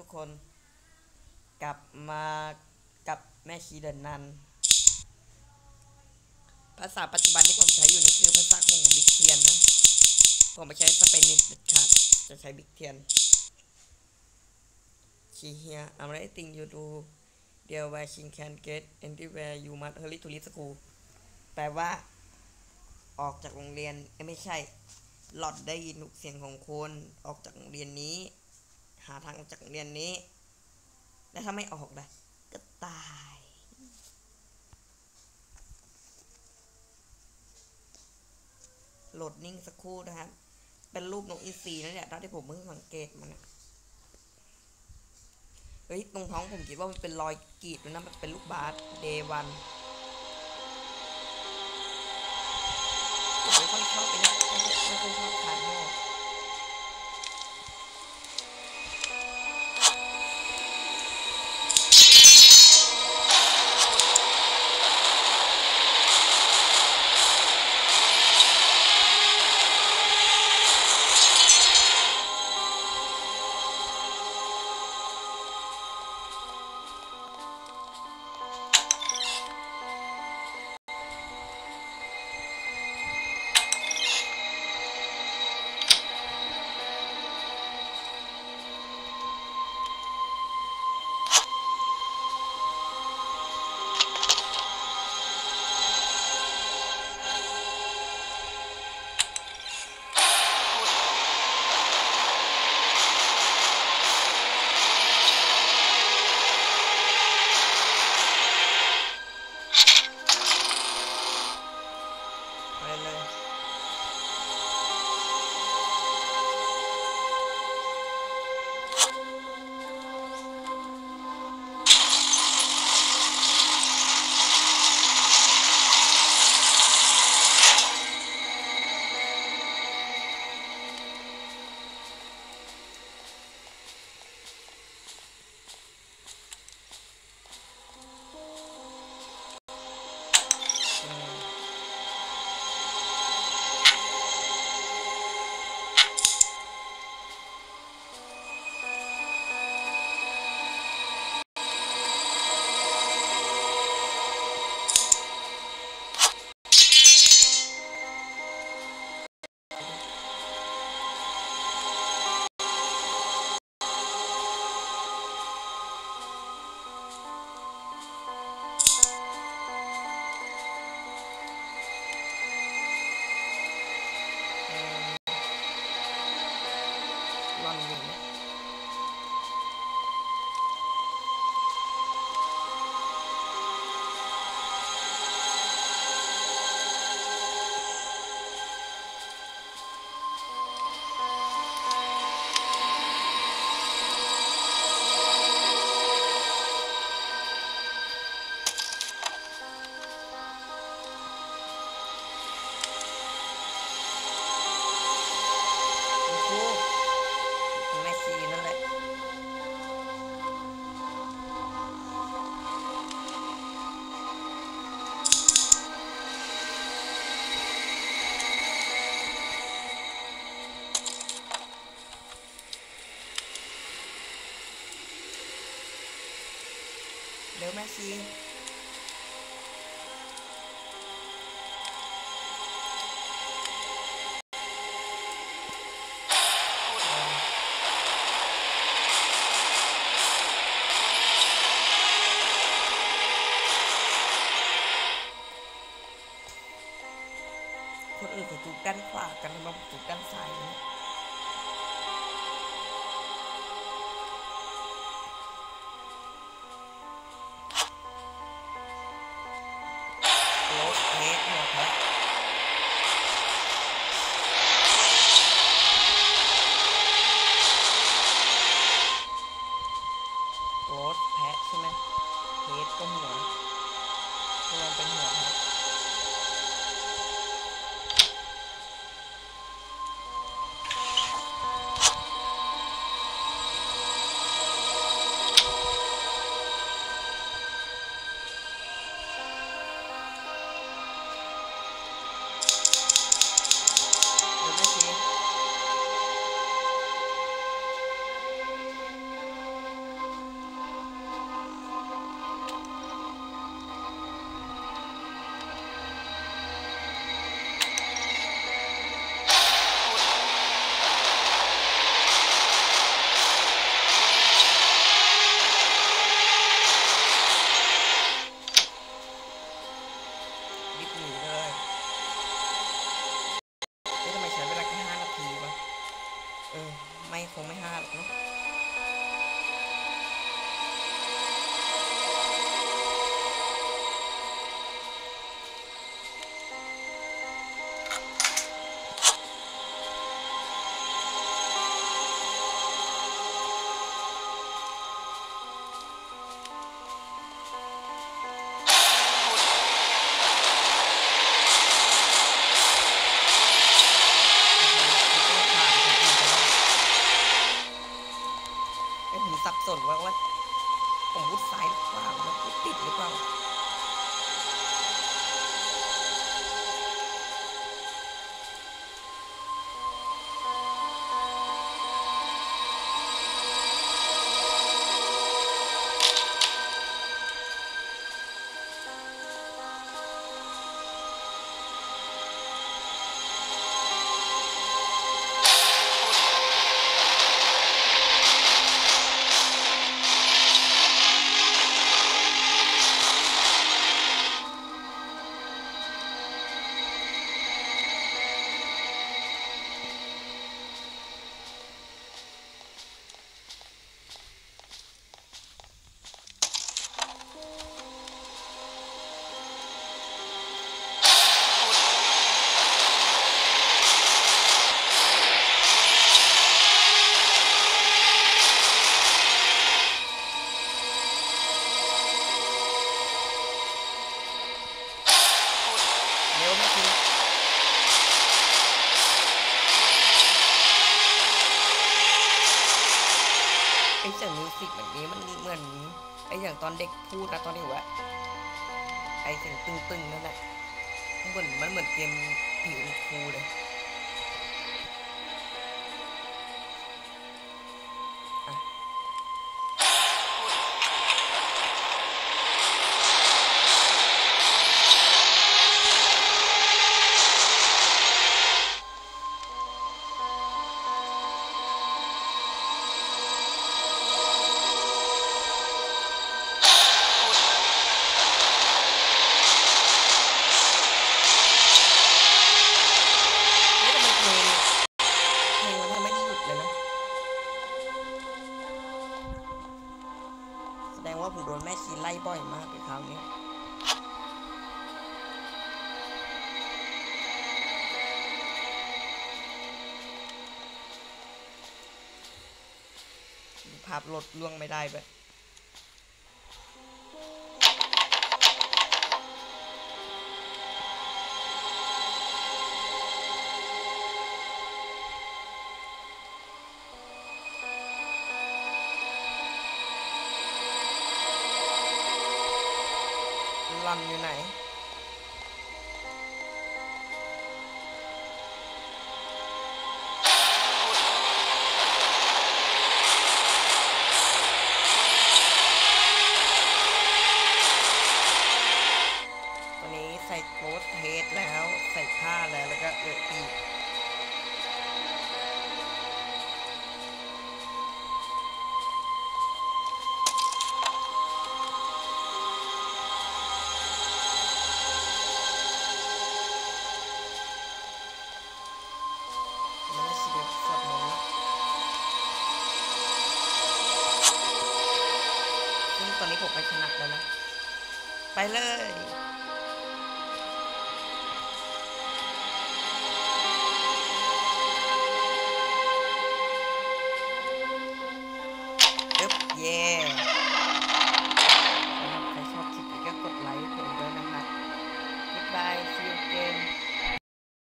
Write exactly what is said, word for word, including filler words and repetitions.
ทุกคนกลับมากับแม่ชีเดินนันภาษาปัจจุบันที่ผมใช้อยู่นี่คือภาษาของบิ๊กเทียนนะผมไม่ใช้สเปนิชเด็ดขาดจะใช้บิ๊กเทียนชีเฮีย I'm writing you do there where she can get anywhere you must hurry to leave school แปลว่าออกจากโรงเรียนไม่ใช่หลอดได้ยินเสียงของคนออกจากโรงเรียนนี้หาทางออกจากโรงเรียนนี้และถ้าไม่ออกนะก็ตายโหลดนิ่งสักครู่นะครับเป็นรูปนกอินทรีนั่นแหละตอนที่ผมเพิ่งสังเกตมันนะเฮ้ยตรงท้องผมคิดว่ามันเป็นรอยกรีดนะมันเป็นลูกบาสเดวันผมไม่ค่อยชอบไปนะไม่ค่อยชอบทานหม้อเร็วแม่ชีคนอื่นเขาถูกด้านขวากันมาถูกด้านซ้ายนะไม่คงไม่ห้าหรอกเนาะผมสับสนว่าว่าผมพูดซ้ายหรือเปล่าแล้วพูดติดหรือเปล่าเร็วไม่ทีไอ้เสียงมิวสิกแบบนี้มันเหมือนไอ้อย่างตอนเด็กพูดนะตอนเด็กว่าไอ้เสียงตึงๆนั่นแหละมันเหมือนมันเหมือนเกมผีครูเลยแสดงว่าผมโดนแม่ชีไล่บ่อยมากเลยคราวนี้ภาพลดล่วงไม่ได้แบบลันอยู่ไหนตอนนี้ใส่โค้ดเทสแล้วใส่ผ้าแล้วแล้วก็เอออีกตอนนี้ผมไปชนะแล้วนะไปเลยเอ๊บเย่